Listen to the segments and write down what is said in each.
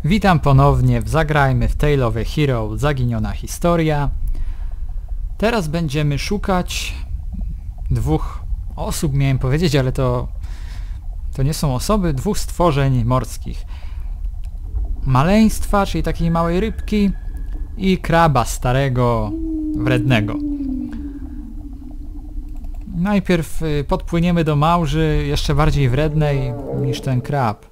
Witam ponownie w Zagrajmy w Tale of a Hero Zaginiona Historia. Teraz będziemy szukać dwóch osób, miałem powiedzieć, ale to nie są osoby, dwóch stworzeń morskich. Maleństwa, czyli takiej małej rybki, i kraba starego, wrednego. Najpierw podpłyniemy do małży, jeszcze bardziej wrednej niż ten krab.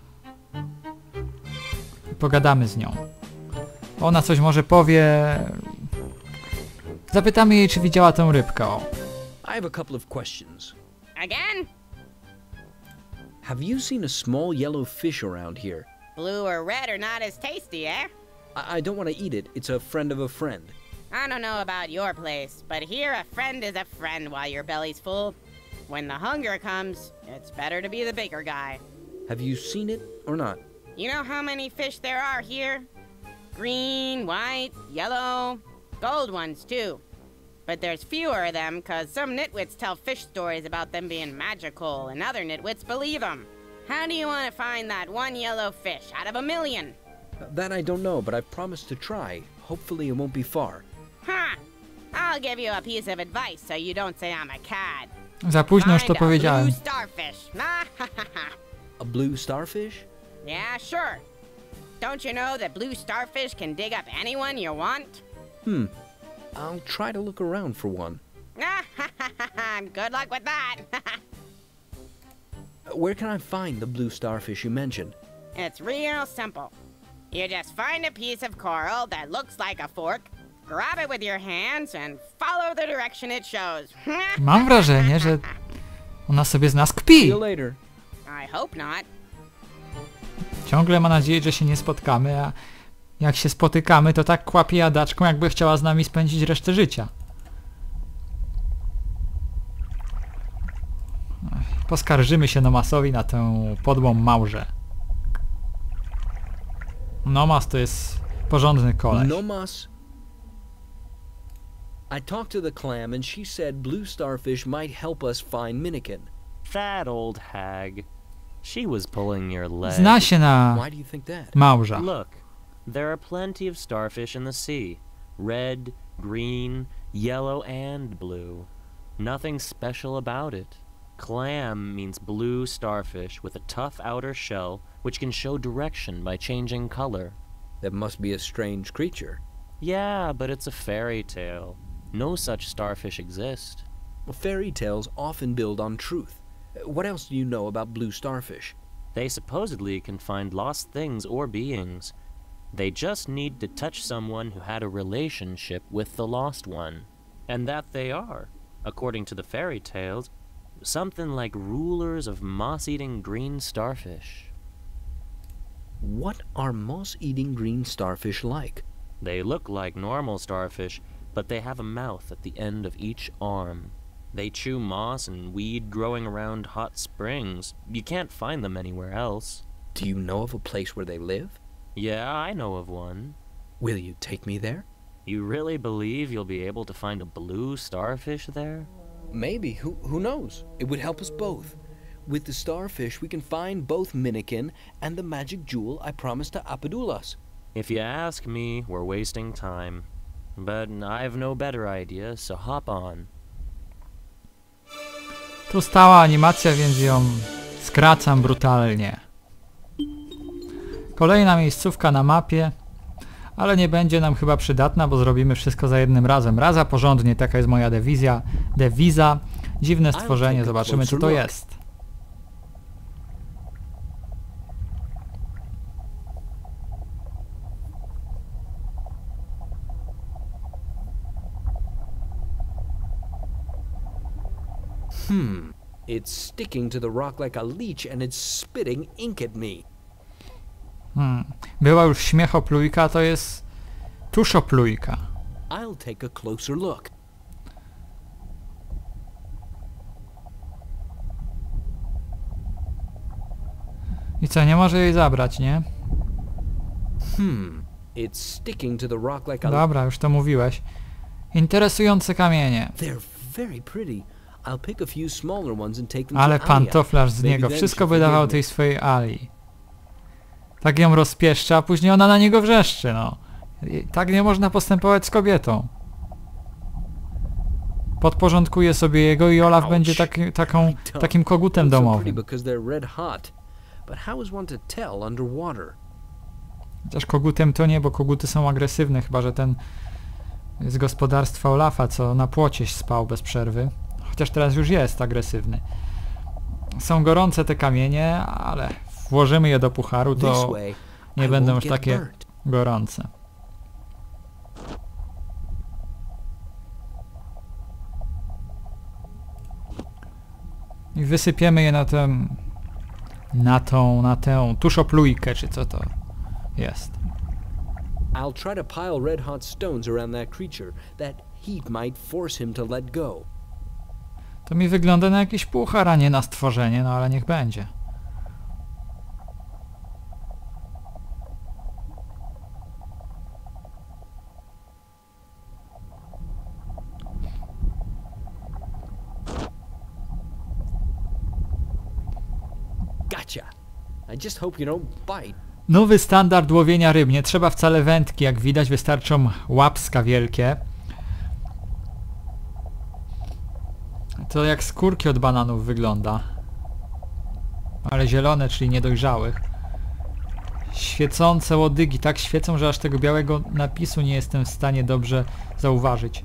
Pogadamy z nią. Ona coś może powie. Zapytamy jej, czy widziała tę rybkę. O. I have a couple of questions. Again? Have you seen a small yellow fish around here? Blue or red are not as tasty, eh? I don't want to eat it. It's a friend of a friend. I don't know about your place, but here a friend is a friend while your belly's full. When the hunger comes, it's better to be the bigger guy. Have you seen it or not? You know how many fish there are here? Green, white, yellow, gold ones too. But there's fewer of them because some nitwits tell fish stories about them being magical and other nitwits believe them. How do you want to find that one yellow fish out of a million? That I don't know, but I've promised to try. Hopefully it won't be far. Huh. I'll give you a piece of advice so you don't say I'm a cad. Za późno już to Find a powiedziałem. blue starfish. A blue starfish? Yeah, sure. Don't you know that blue starfish can dig up anyone you want? I'll try to look around for one. Good luck with that. Where can I find the blue starfish you mentioned? It's real simple. You just find a piece of coral that looks like a fork, grab it with your hands, and follow the direction it shows. Mam wrażenie, że ona sobie z nas See kpi. you later. I hope not. Ciągle ma nadzieję, że się nie spotkamy, a jak się spotykamy, to tak kłapie jadaczką, jakby chciała z nami spędzić resztę życia. Poskarżymy się Nomasowi na tę podłą małżę. Nomas to jest porządny koleś. Nomas. I talked to the clam and she said blue starfish might help us find Minikin. That old hag. She was pulling your leg. Zna się na Why do you think that? małżach. Look, there are plenty of starfish in the sea. Red, green, yellow, and blue. Nothing special about it. Clam means blue starfish with a tough outer shell which can show direction by changing color. That must be a strange creature. Yeah, but it's a fairy tale. No such starfish exist. Well, fairy tales often build on truth. What else do you know about blue starfish? They supposedly can find lost things or beings. They just need to touch someone who had a relationship with the lost one. And that they are, according to the fairy tales, something like rulers of moss-eating green starfish. What are moss-eating green starfish like? They look like normal starfish, but they have a mouth at the end of each arm. They chew moss and weed growing around hot springs. You can't find them anywhere else. Do you know of a place where they live? Yeah, I know of one. Will you take me there? You really believe you'll be able to find a blue starfish there? Maybe. Who knows? It would help us both. With the starfish, we can find both Minikin and the magic jewel I promised to Apadulas. If you ask me, we're wasting time. But I've no better idea, so hop on. Tu stała animacja, więc ją skracam brutalnie. Kolejna miejscówka na mapie, ale nie będzie nam chyba przydatna, bo zrobimy wszystko za jednym razem. Raza porządnie, taka jest moja dewiza. Dziwne stworzenie, zobaczymy co to jest. It's sticking to the rock like a leech and it's spitting ink at me. Była już śmiechoplujka, to jest tuszoplujka. I'll take a closer look. I co, nie może jej zabrać, nie? It's sticking to the rock like a Dobra, już to mówiłeś. Interesujące kamienie. They're very pretty. I'll pick a few smaller ones and take them Ale to Alia. pantoflarz z Maybe niego then wszystko she'll wydawał forgive me. tej swojej Ali. Tak ją rozpieszcza, a później ona na niego wrzeszczy, no. Tak nie można postępować z kobietą. Podporządkuje sobie jego i Olaf będzie takim kogutem domowym. Chociaż kogutem to nie, bo koguty są agresywne, chyba że ten z gospodarstwa Olafa, co na płocie spał bez przerwy. Chociaż teraz już jest agresywny. Są gorące te kamienie, ale włożymy je do pucharu, to nie będą już takie gorące. I wysypiemy je na tę tuszoplujkę, czy co to jest. I'll try to pile red hot stones around that creature. That heat might force him to let go. To mi wygląda na jakiś puchar, a nie na stworzenie, no ale niech będzie. Gotcha. I just hope you don't bite. Nowy standard łowienia ryb. Nie trzeba wcale wędki, jak widać, wystarczą łapska wielkie. To jak skórki od bananów wygląda. Ale zielone, czyli niedojrzałych. Świecące łodygi. Tak świecą, że aż tego białego napisu nie jestem w stanie dobrze zauważyć.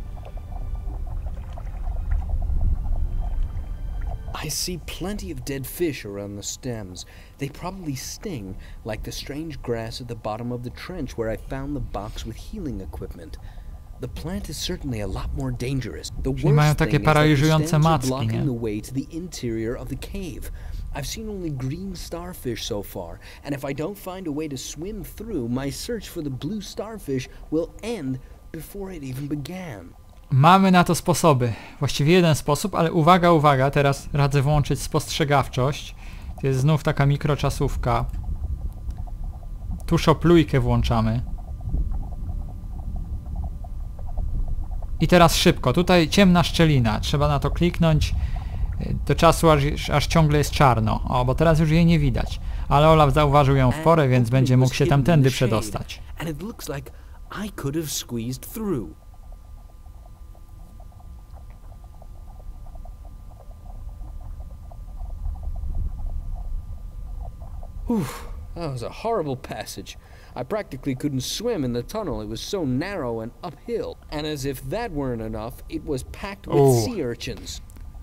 I see plenty of dead fish around the stems. They probably sting, like the strange grass at the bottom of the trench where I found the box with healing equipment. The plant is certainly a lot more dangerous. The worst mają takie thing is that the paraliżujące stems are macki, blocking nie? the way to the interior of the cave. I've seen only green starfish so far, and if I don't find a way to swim through, my search for the blue starfish will end before it even began. Mamy na to sposoby. Właściwie jeden sposób, ale uwaga, uwaga, teraz radzę włączyć spostrzegawczość. To jest znów taka mikroczasówka. Tuszoplujkę włączamy. I teraz szybko. Tutaj ciemna szczelina. Trzeba na to kliknąć do czasu, aż ciągle jest czarno. O, bo teraz już jej nie widać. Ale Olaf zauważył ją w porę, więc będzie mógł się tamtędy przedostać. That was a horrible passage. I practically couldn't swim in the tunnel. It was so narrow and uphill. And as if that weren't enough, it was packed with sea urchins.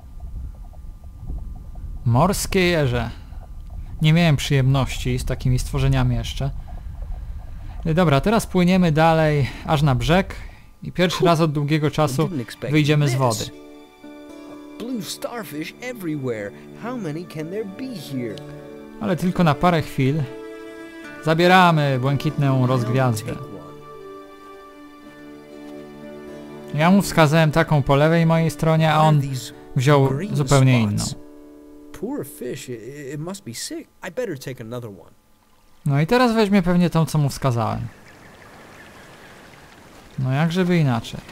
Morskie jeże. Nie miałem przyjemności z takimi stworzeniami jeszcze. Dobra, teraz płyniemy dalej aż na brzeg i pierwszy raz od długiego czasu wyjdziemy z wody. Blue starfish everywhere. How many can there be here? Ale tylko na parę chwil. Zabieramy błękitną rozgwiazdę. Ja mu wskazałem taką po lewej mojej stronie, a on wziął zupełnie inną. No i teraz weźmie pewnie tą, co mu wskazałem. No jak żeby inaczej.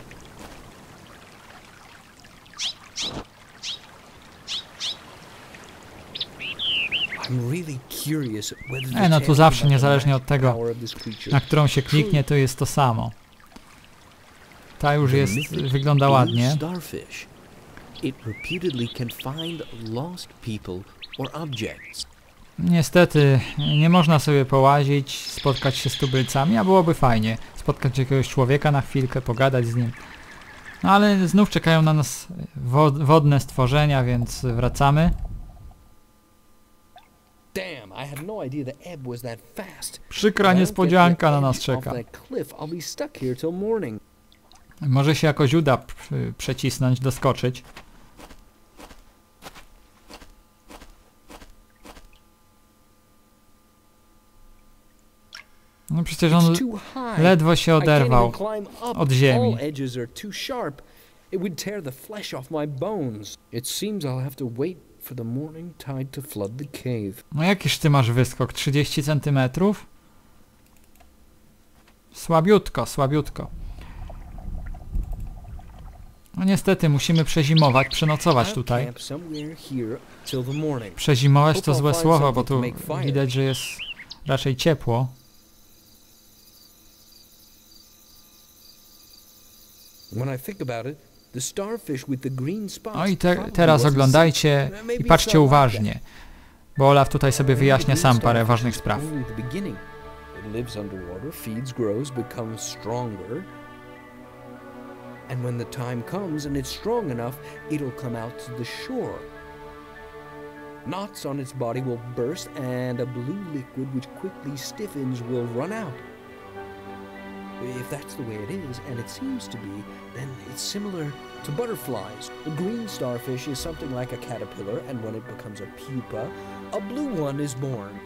No tu zawsze, niezależnie od tego, na którą się kliknie, to jest to samo. Ta już jest, wygląda ładnie. Niestety nie można sobie połazić, spotkać się z tubylcami, a byłoby fajnie. Spotkać jakiegoś człowieka na chwilkę, pogadać z nim. No ale znów czekają na nas wodne stworzenia, więc wracamy. Przykra niespodzianka na nas czeka. Może się jakoś uda przecisnąć, doskoczyć. No przecież on ledwo się oderwał od ziemi. No jakiż ty masz wyskok? 30 cm? Słabiutko, słabiutko. No niestety musimy przezimować, przenocować tutaj. Przezimować to złe słowo, bo tu widać, raczej ciepło. When I think about it, the starfish with the green spots No i probably teraz wasn't oglądajcie sick. Maybe i patrzcie it's not like uważnie, bo Olaf tutaj sobie that. wyjaśnia The sam green parę starfish ważnych is spraw. only the beginning. It lives underwater, feeds, grows, becomes stronger. And when the time comes and it's strong enough, it'll come out to the shore. Knots on its body will burst and a blue liquid which quickly stiffens will run out. If that's the way it is, and it seems to be, then it's similar to butterflies. The green starfish is something like a caterpillar, and when it becomes a pupa, a blue one is born.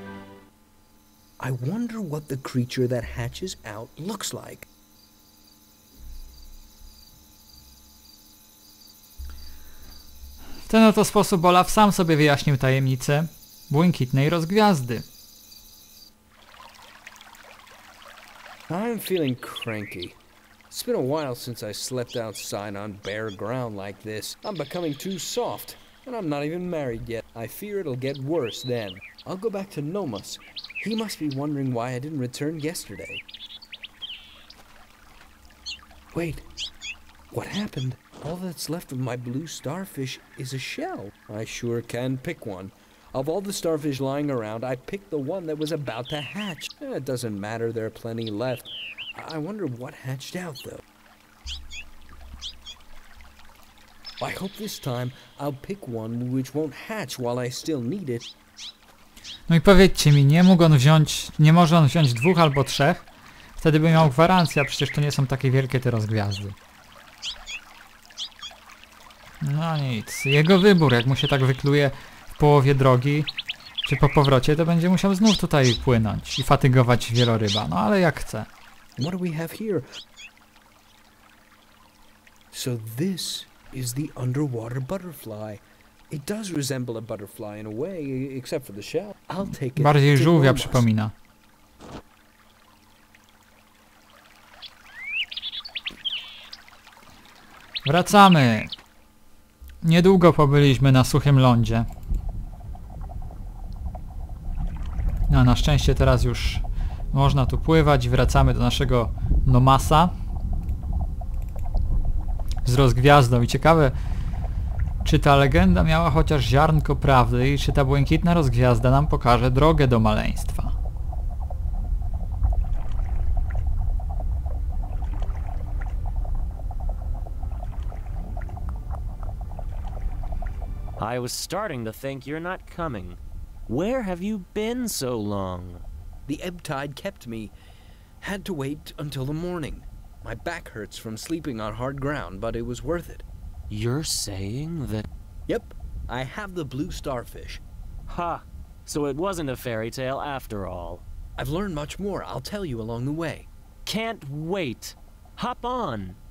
I wonder what the creature that hatches out looks like. W ten oto sposób Olaf sam sobie wyjaśnił tajemnicę błękitnej rozgwiazdy. I'm feeling cranky. It's been a while since I slept outside on bare ground like this. I'm becoming too soft, and I'm not even married yet. I fear it'll get worse then. I'll go back to Nomus. He must be wondering why I didn't return yesterday. Wait, what happened? All that's left of my blue starfish is a shell. I sure can pick one. Of all the starfish lying around, I picked the one that was about to hatch. It doesn't matter, there are plenty left. I wonder what hatched out, though. I hope this time I'll pick one which won't hatch while I still need it. No i powiedzcie mi, nie może on wziąć 2 albo 3? Wtedy by miał gwarancję, a przecież to nie są takie wielkie te rozgwiazdy. No nic, jego wybór, jak mu się tak wykluje w połowie drogi, czy po powrocie, to będzie musiał znów tutaj płynąć i fatygować wieloryba, no ale jak chce. What do we have here? So this is the underwater butterfly. It does resemble a butterfly in a way, except for the shell. I'll take it. Bardziej to żółwia Nomus. przypomina. Wracamy. Niedługo pobyliśmy na suchym lądzie. No, na szczęście teraz już można tu pływać. Wracamy do naszego Nomasa z rozgwiazdą. I ciekawe, czy ta legenda miała chociaż ziarnko prawdy i czy ta błękitna rozgwiazda nam pokaże drogę do maleństwa. I was starting to think you're not coming. Where have you been so long? The ebb tide kept me. Had to wait until the morning. My back hurts from sleeping on hard ground, but it was worth it. You're saying that... Yep, I have the blue starfish. Ha! So it wasn't a fairy tale after all. I've learned much more. I'll tell you along the way. Can't wait! Hop on!